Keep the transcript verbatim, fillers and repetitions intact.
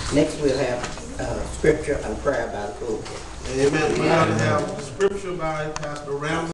Next, we'll have uh, scripture and prayer by the pulpit. Amen. We're going to have scripture by Pastor Ramsey.